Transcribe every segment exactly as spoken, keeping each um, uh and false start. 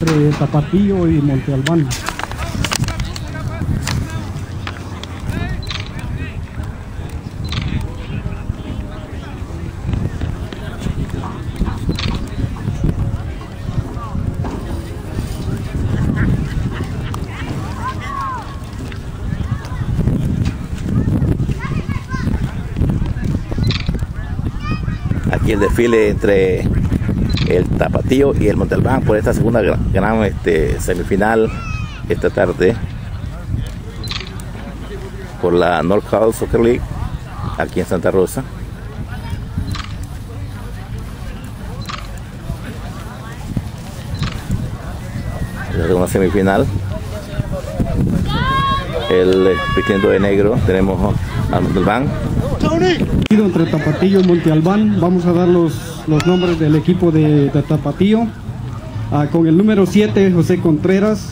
entre Tapatío y Monte Albán. Aquí el desfile entre el Tapatío y el Monte Albán por esta segunda gran, gran este, semifinal esta tarde por la North Hall Soccer League aquí en Santa Rosa. La segunda semifinal, el vistiendo de negro, tenemos al Monte Albán. Entre Tapatío y Monte Albán, vamos a dar los, los nombres del equipo de, de Tapatío. Ah, con el número siete, José Contreras.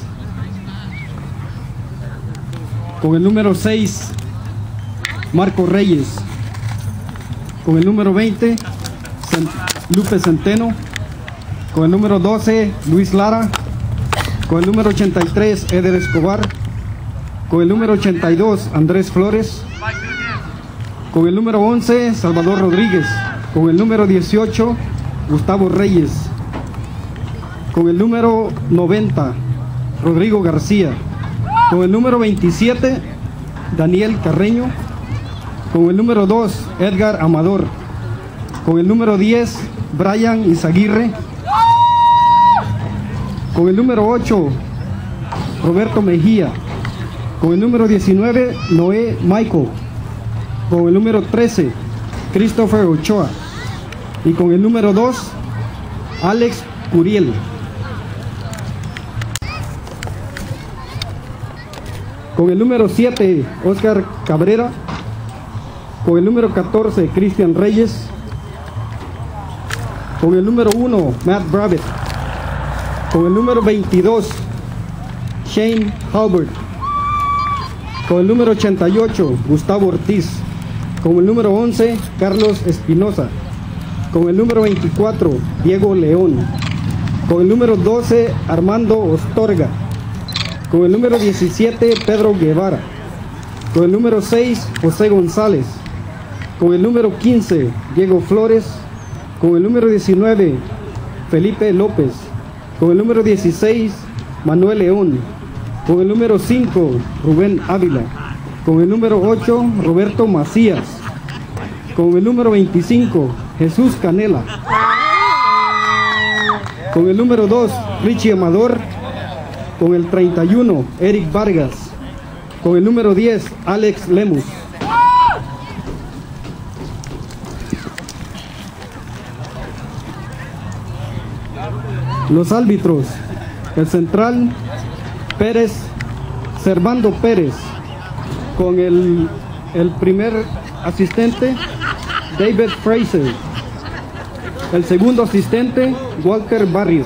Con el número seis, Marco Reyes. Con el número veinte, Lupe Centeno. Con el número doce, Luis Lara. Con el número ochenta y tres, Eder Escobar. Con el número ochenta y dos, Andrés Flores. Con el número once, Salvador Rodríguez. Con el número dieciocho, Gustavo Reyes. Con el número noventa, Rodrigo García. Con el número veintisiete, Daniel Carreño. Con el número dos, Edgar Amador. Con el número diez, Brian Izaguirre. Con el número ocho, Roberto Mejía. Con el número diecinueve, Noé Michael. Con el número trece, Christopher Ochoa. Y con el número dos, Alex Curiel. Con el número siete, Oscar Cabrera. Con el número catorce, Cristian Reyes. Con el número uno, Matt Bravitt. Con el número veintidós, Shane Halbert. Con el número ochenta y ocho, Gustavo Ortiz. Con el número once, Carlos Espinosa. Con el número veinticuatro, Diego León. Con el número doce, Armando Ostorga. Con el número diecisiete, Pedro Guevara. Con el número seis, José González. Con el número quince, Diego Flores. Con el número diecinueve, Felipe López. Con el número dieciséis, Manuel León. Con el número cinco, Rubén Ávila. Con el número ocho, Roberto Macías. Con el número veinticinco, Jesús Canela. Con el número dos, Richie Amador. Con el treinta y uno, Eric Vargas. Con el número diez, Alex Lemus. Los árbitros: el central, Pérez, Servando Pérez. Con el, el primer asistente, David Fraser. El segundo asistente, Walter Barrios.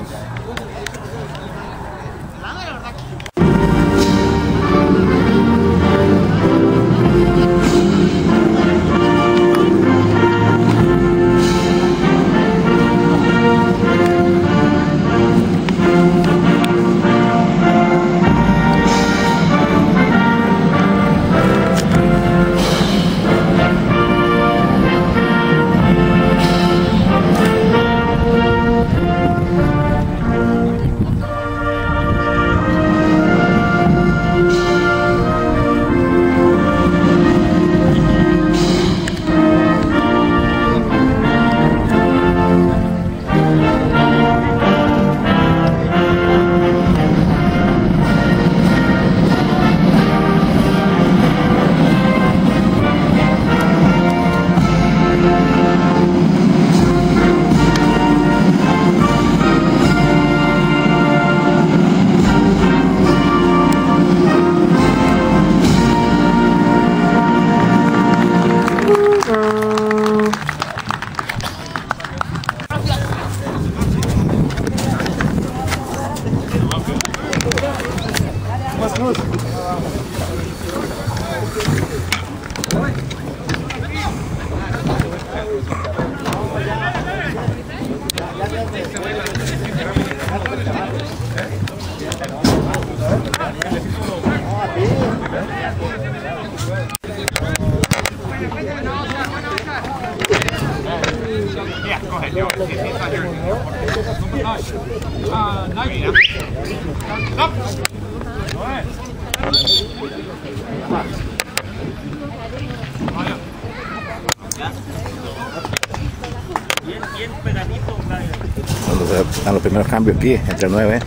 Están los primeros cambios aquí entre nueve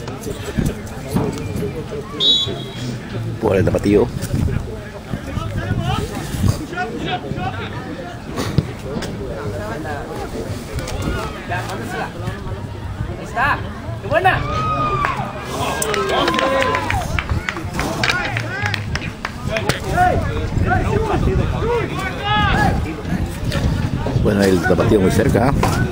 por el tapatío. Ahí está, qué buena. Bueno, el tapatío muy cerca.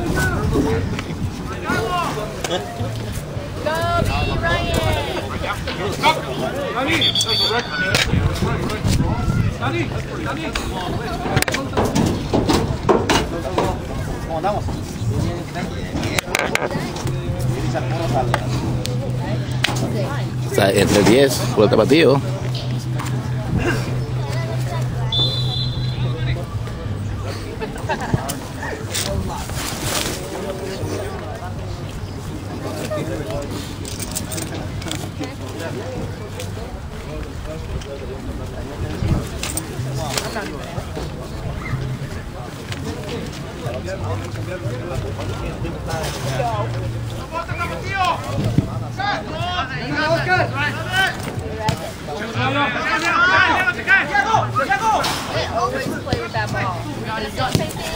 ¿Cómo andamos? Está entre diez por el tapatío. Always play with that ball. It's not same thing.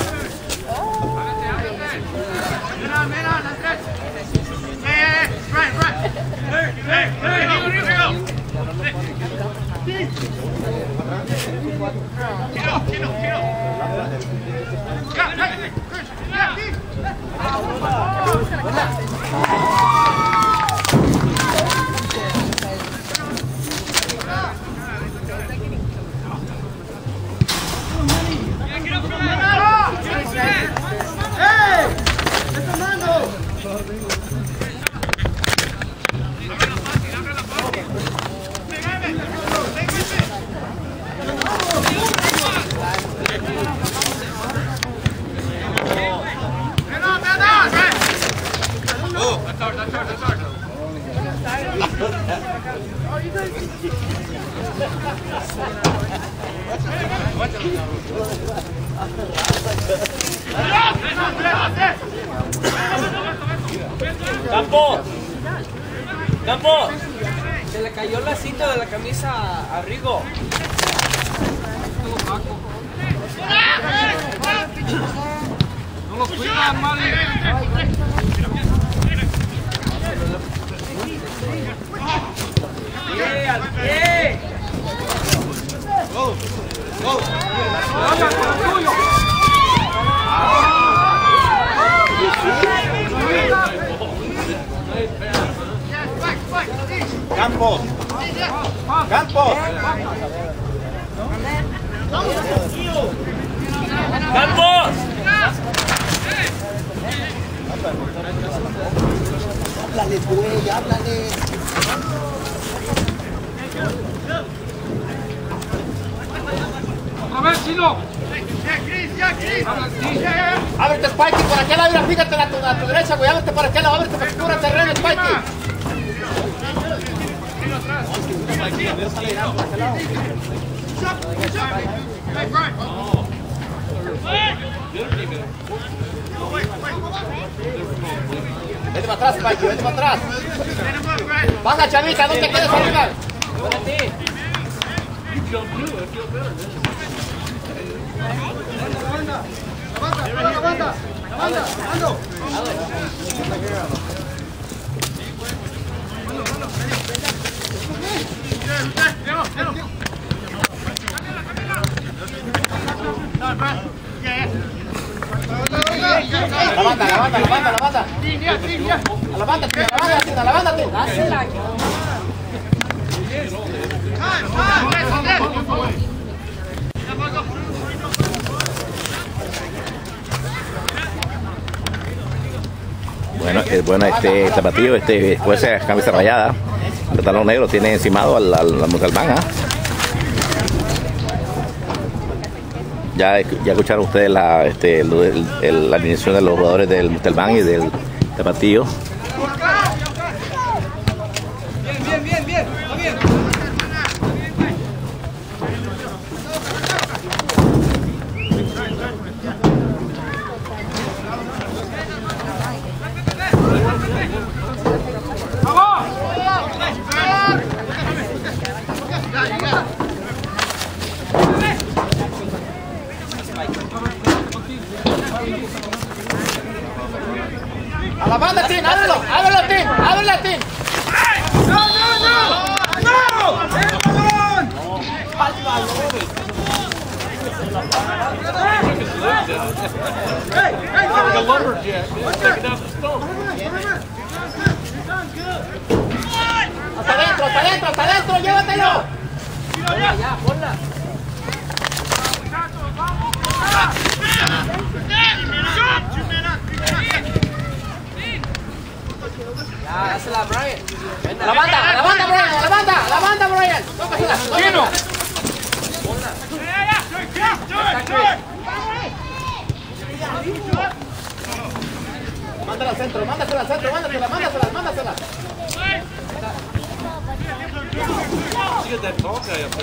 Campo, Campo, se le cayó la cinta de la camisa a Rigo. No lo cuidan, Mari. ¡Pie, al pie! ¡Go! ¡Go! Campos. Campos. ¡Campos! Háblale, güey, háblale. A ver, Chino. Ábrete, Spikey, por aquel lado, mira, fíjate a tu, a tu derecha, güey, ábrete por aquel lado, ábrete para que cubra terreno, Spikey. Vete para atrás, Spikey, vete para atrás. Baja, chavita, no te quedes arriba. Levanta, levanta, levanta, ando. La banda, la banda, la banda, la banda. La banda, la banda, la banda. Bueno, es bueno este tapatío, este después de camisa rayada, el pantalón negro tiene encimado al, al, al Montalbán, ¿eh? ya, ya escucharon ustedes la, este, el, el, el, la alineación de los jugadores del Montalbán y del Tapatío. Bien, bien, bien, bien, está bien. A la banda, Tim, ábrelo, ábrelo, Tim, ábrelo, Tim. ¡No, no, no! ¡No! ¡El balón! ¡Hey, hey, like a lumberjack, taking out the stone. Hasta adentro, hasta adentro, hasta adentro, llévatelo. Ya, ya, ponla. Ya, dásela a Brian. A la banda, a la banda, Brian, a la banda, a la banda, Brian. Tócasela, ¡Chino! tócasela. Mándala al centro, mándasela al centro, mándasela, mándasela, mándasela. Get that tall guy up there.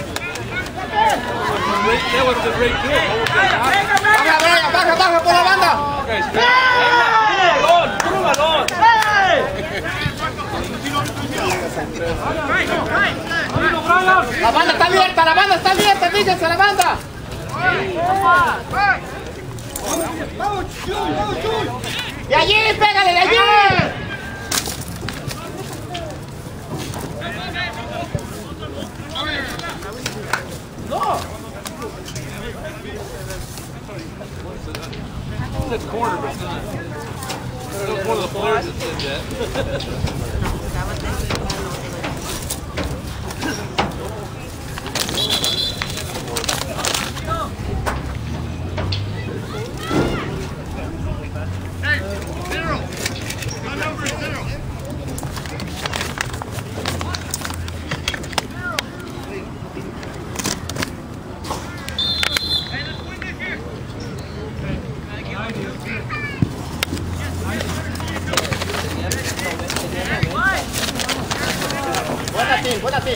That would have been great too. Baja, Brian, baja, baja por la banda. ¡Balón! ¡Puro balón! La banda está abierta, la banda está abierta, fíjense, la banda. De allí, pégale, de allí. No! It's a corner, but it's not. That was one of the players that said that. Buena, Tim, buena, Tim.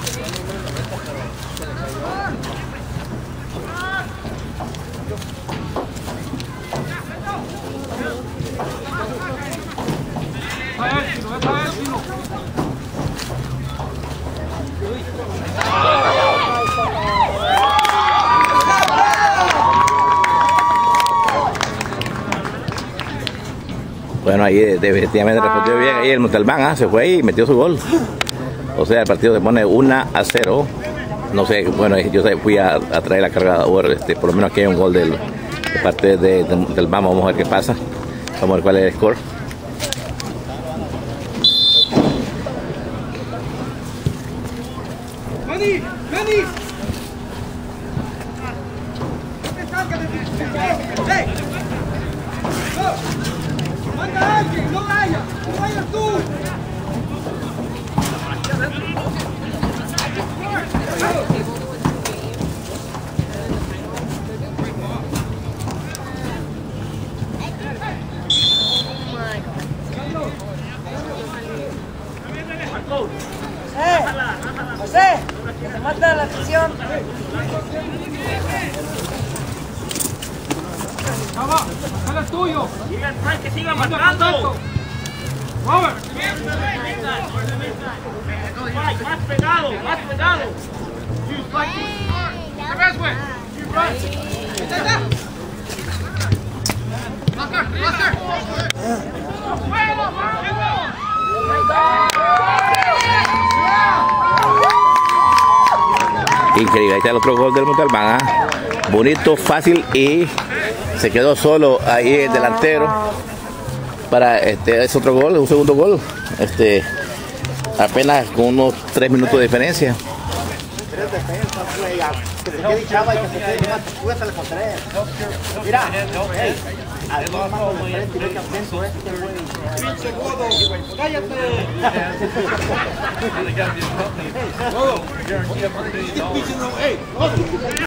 Bueno, ahí definitivamente respondió bien. Ahí el Montalbán ¿eh? se fue y metió su gol. O sea, el partido se pone uno a cero. No sé, bueno, yo fui a, a traer la carga ahora, este, por lo menos aquí hay un gol del, de parte de, de, del Bama. Vamos a ver qué pasa. Vamos a ver cuál es el score. ¡Manny! ¡Manny! ¡Hey! ¡No! ¡Manda a alguien! ¡No vayas! ¡No vayas tú! ¡Eh! ¡José! ¡Que te mata la afición! ¡Chava! ¡Sale tuyo! ¡Dile al Frank que siga marcando! ¡Robert! ¡Más pegado! ¡Más pegado! Increíble, ahí está el otro gol del Montalbán. ¿eh? Bonito, fácil y se quedó solo ahí el delantero para este es otro gol, un segundo gol. Este apenas con unos tres minutos de diferencia. Tres defensas, güey, que se quede Chava y que se quede más, súbetele con tres. Mira, hey, al más más de frente y vete al centro este, güey. ¡Pinche godo! ¡Cállate! ¡Hey!